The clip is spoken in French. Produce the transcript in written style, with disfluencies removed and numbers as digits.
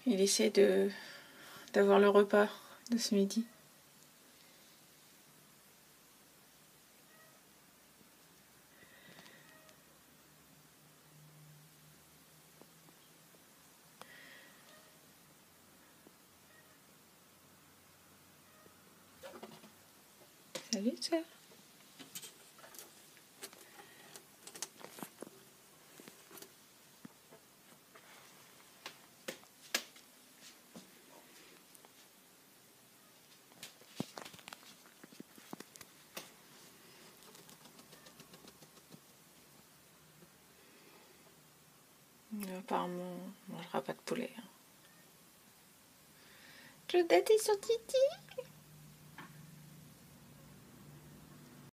Il essaie d'avoir le repas de ce midi. Salut, ça. Apparemment, on ne mangera pas de poulet. Claudette est sur Titi.